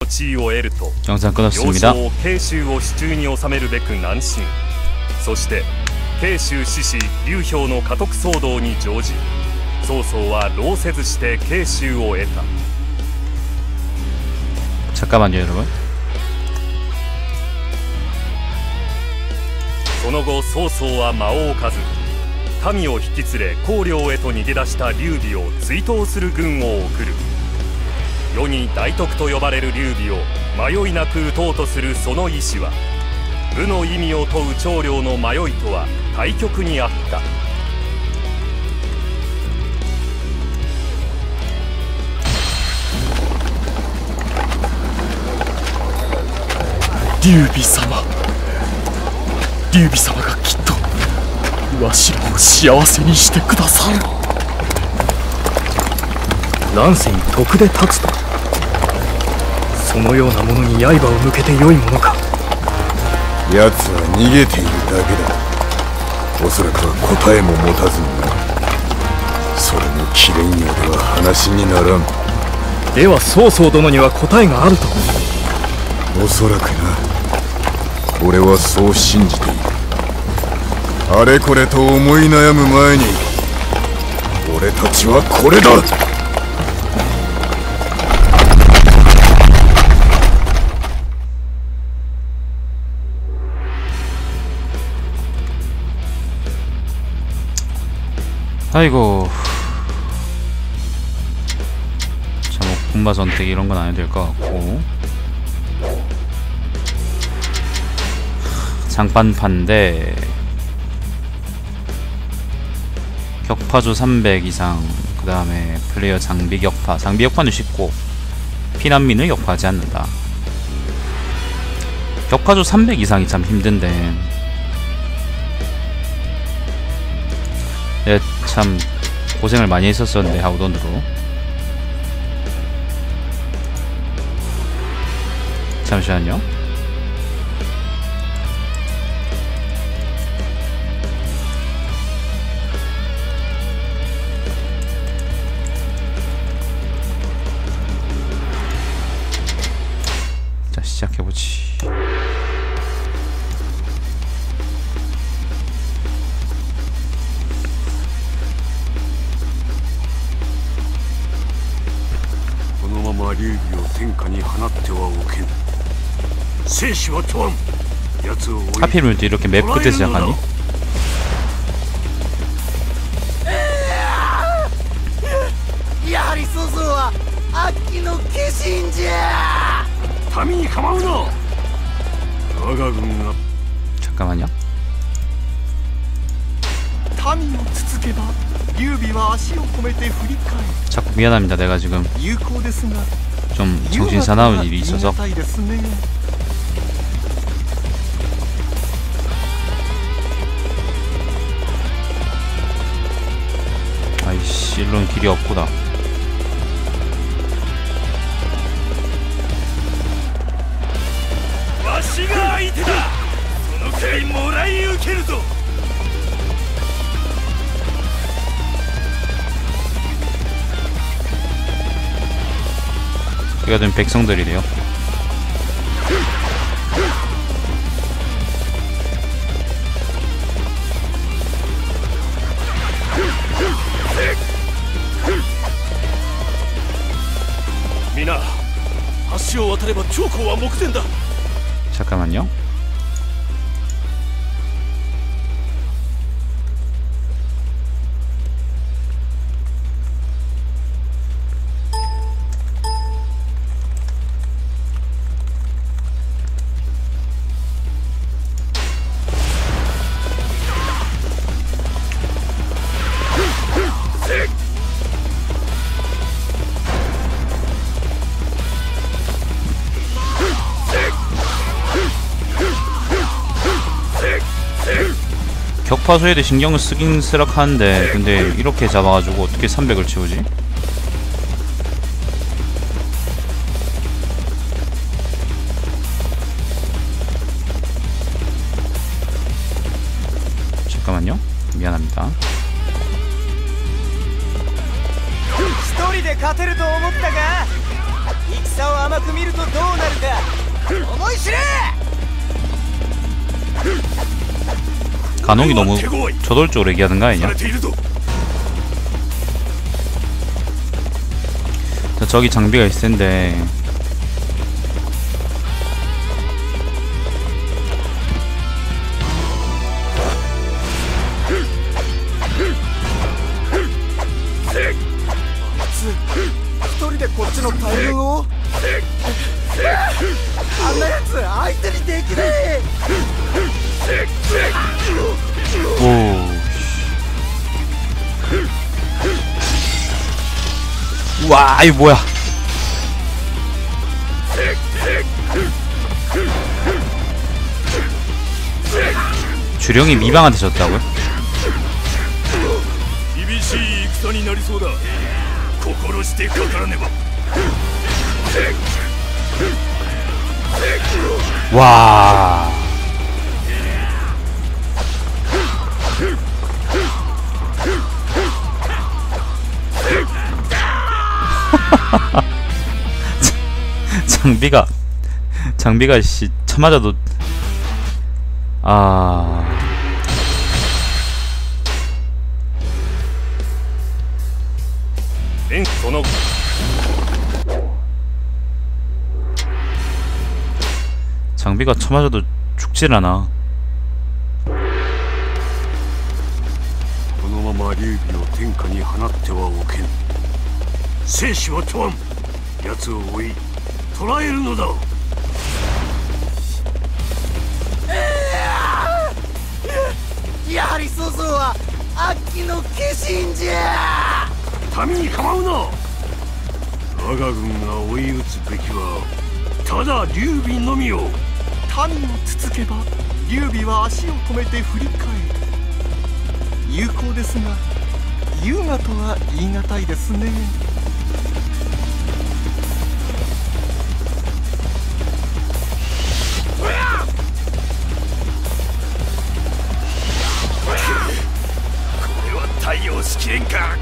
地位を得ると 영상 끊었습니다. 要衝慶州を手中に収めるべく南進。そして慶州志士劉氷の家督騒動に乗じ、曹操は労せずして慶州を得た。 잠깐만요 여러분. その後曹操は間を置かず、民を引き連れ公領へと逃げ出した劉備を追討する軍を送る。世に大徳と呼ばれる劉備を迷いなく討とうとするその意志は、武の意味を問う長領の迷いとは対極にあった。 劉備様、劉備様がきっとわしらを幸せにしてくださる。乱世に徳で立つと、そのようなものに刃を向けてよいものか。 奴は逃げているだけだ。おそらくは答えも持たずにな。それも貴殿よでは話にならん。 では曹操殿には答えがあると。 おそらくな。俺はそう信じている。あれこれと思い悩む前に、俺たちはこれだ。 아이고. 자, 뭐 군마 선택 이런 건 안 해도 될 것 같고. 장판판대 격파조 300 이상, 그 다음에 플레이어 장비 격파. 장비 격파는 쉽고 피난민을 격파하지 않는다. 격파조 300 이상이 참 힘든데, 네, 참 고생을 많이 했었었는데 하우돈으로. 잠시만요. 자, 시작해보지. 하필이면 또 이렇게 맵 끝에 시작하니? 잠깐만요. 자꾸 미안합니다. 내가 지금 좀 정신 사나운 일이 있어서. 아이씨, 일로는 길이 없구나. 여기가 좀 백성들이래요. 미나,橋を渡れば長江は目前だ. 잠깐만요. 격파소에도 신경을 쓰긴 쓰락하는데, 근데 이렇게 잡아가지고 어떻게 300을 채우지? 잠깐만요. 미안합니다. 一人で勝てると思ったが、戦はあま甘く見るとどうなるか思い知れ。 간혹이 너무 저돌적으로 얘기하는 거 아니냐? 자, 저기 장비가 있을 텐데. 오. 와, 이거 뭐야? 주령이 미방한테 졌다고요? 와. 장비가 씨 쳐맞아도 장비가 쳐맞아도 죽질 않아. このまま劉備を天下に放ってはおけん。生死は問わん。奴を追い捕らえるのだ。 やはり曹操は悪鬼の化身じゃ。 民に構うな。我が軍が追い打つべきはただ劉備のみを。 民をつつけば劉備は足を止めて振り返る。有効ですが優雅とは言い難いですね。 対応しきれんか。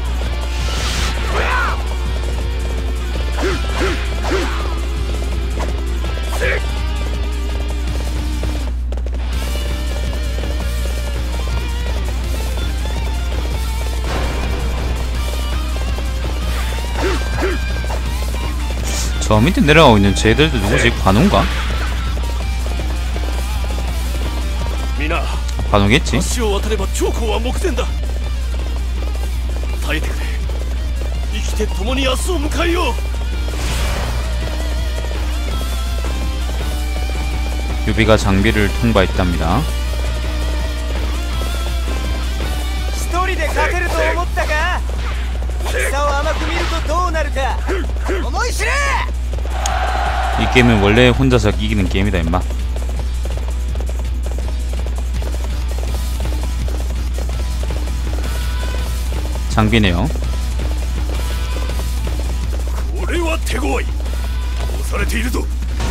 저 밑에 내려가고 있는 쟤들도 누구지? 관우인가? 관우겠지? 유비가 장비를 통과했답니다. 一人で勝てると思ったか。戦を甘く見るとどうなるか思い知れ。 이 게임은 원래 혼자서 이기는 게임이다 임마. 장비네요. これは手強い。押されているぞ。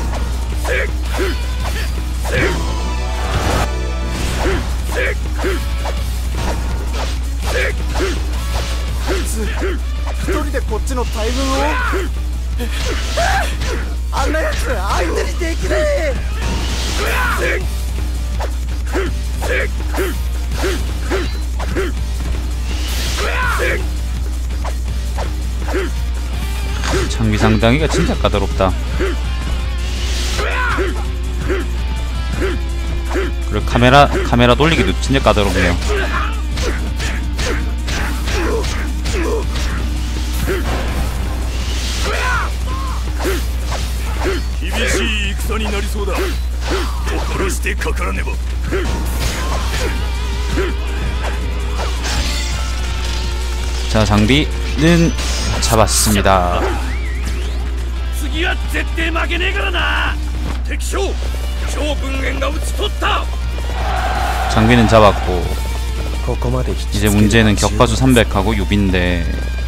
一人でこっちの大軍を。あんなやつ相手にできねえ。 장비 상당히가 진짜 까다롭다. 그리고 카메라 돌리기도 진짜 까다롭네요. 자, 장비는 잡았습니다. 장비는 잡았고 이제 문제는 격파수 300하고 유비인데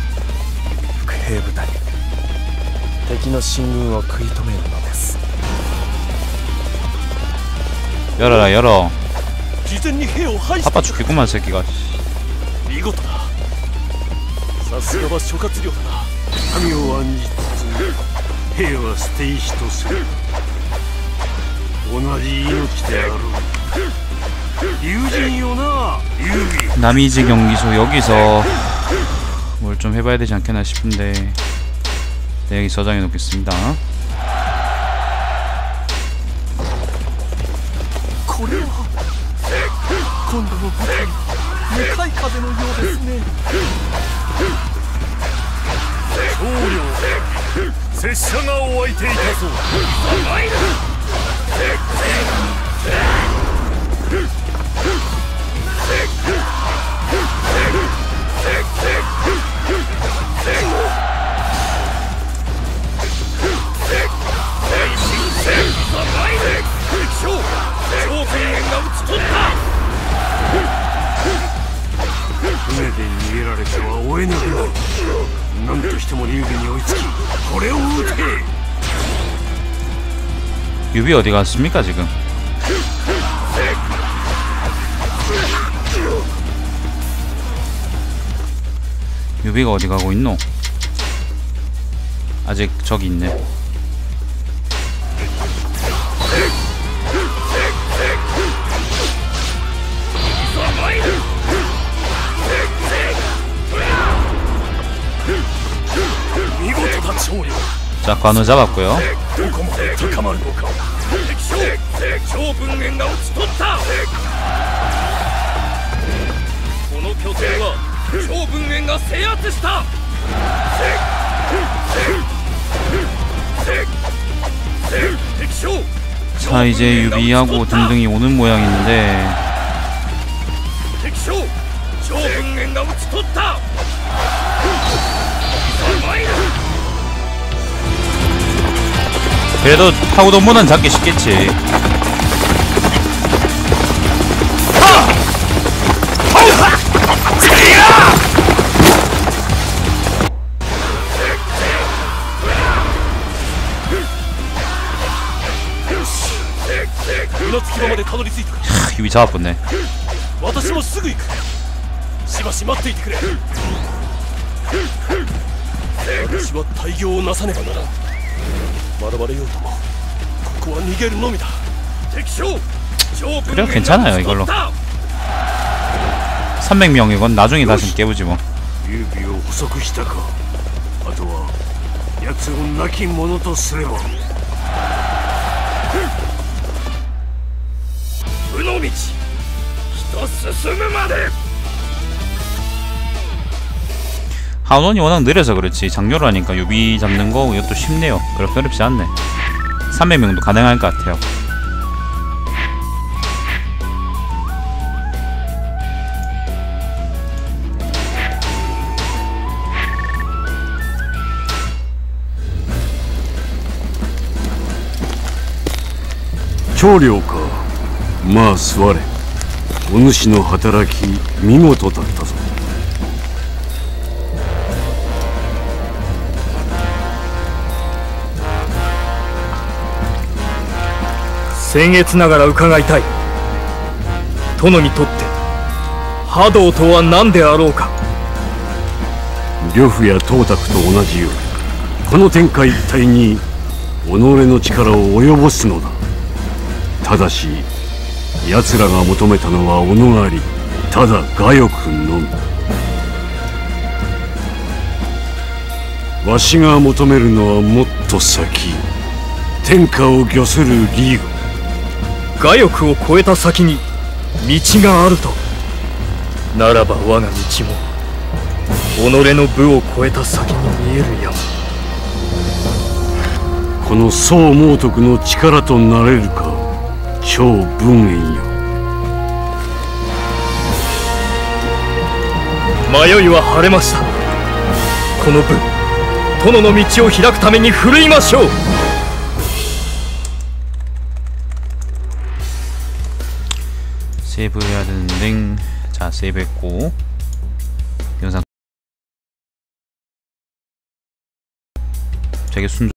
열어라 열어. 아빠 죽겠구만 새끼가. さすがは諸葛亮だな。民を案じつつ兵は捨て石とする。同じ命であろう。友人よな劉備。 남이지 경기소 여기서 뭘 좀 해봐야 되지 않겠나 싶은데 네, 여기 저장해 놓겠습니다. これは今度の舞台向かい風のようですね。 棟梁拙者がお相手いたそう。 船で逃げられては追えなくなる。何としても劉備に追いつきこれを撃て。 유비 어디 갔습니까 지금? 유비가 어디 가고 있노? 아직 저기 있네. 자, 관우 잡았고요. どこまで高まるのか。敵将趙文元が討ち取った。この拠点は趙文元が制圧した。 자, 이제 유비하고 등등이 오는 모양인데 敵将趙文元が討ち取った。 그래도 타고돈보단 잡기 쉽겠지. 유비 잡아봤네. 私もすぐ行く。しばし待っていてくれ。私は大業をなさねばならん。笑われようともここは逃げるのみだ。敵将 그래 괜찮아요 이걸로. 300명이건 나중에 다시 깨우지 뭐. 劉備を捕捉したか。あとは奴を亡き者とすれば。 負の道人進むまで。 한원이 워낙 느려서 그렇지 장료를 하니까 유비 잡는 거 이것도 쉽네요. 그렇게 어렵지 않네. 300명도 가능할 것 같아요. 長領か。まあ座れ。お主の働き見事だったぞ。 僭越ながら伺いたい。殿にとって波動とは何であろうか。 呂布や董卓と同じようにこの天下一帯に己の力を及ぼすのだ。ただし奴らが求めたのは己ありただ我欲のみ。わしが求めるのはもっと先。天下を御するリーグ。 我欲を超えた先に道があるとならば我が道も己の部を超えた先に見えるやも。 この宋猛徳の力となれるか趙文燕よ。 迷いは晴れました。この部殿の道を開くために振るいましょう。 세이브해야 되는데 자 세이브했고 영상 되게 순조